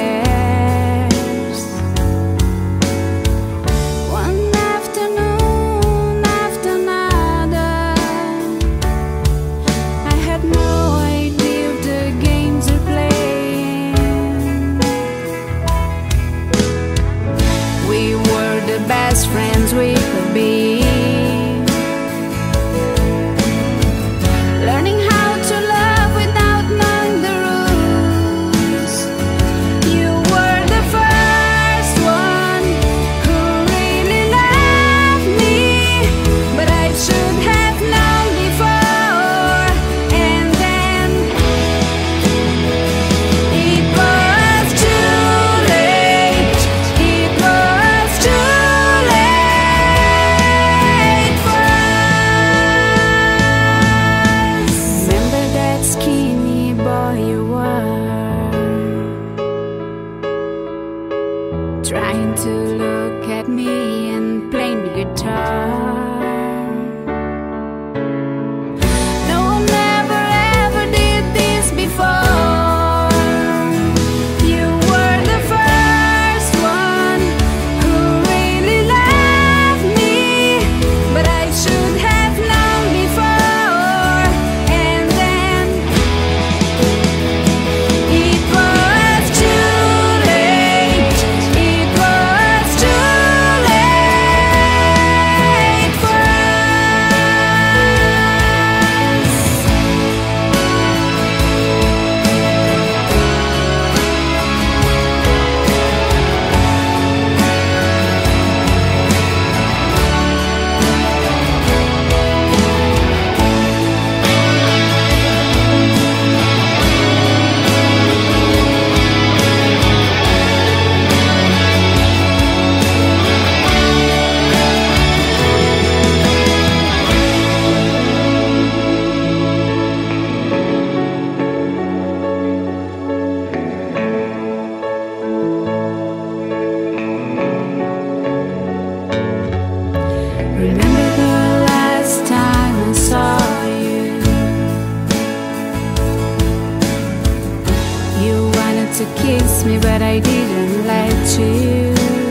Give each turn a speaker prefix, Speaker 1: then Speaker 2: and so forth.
Speaker 1: years. One afternoon after another, I had no idea of the games we're playing. We were the best friends we could be, learning how to love without knowing the rules. You were the first one who really loved me, but I should have known before. And then it was too late. It was too late for us. Remember that skinny boy you were, trying to look at me and playing the guitar. No one ever ever did this before. You were the first one who really loved me, but I should have known before. And then it was too late. It was too late for us. Remember the last time I saw you? You wanted to kiss me, but I didn't let you.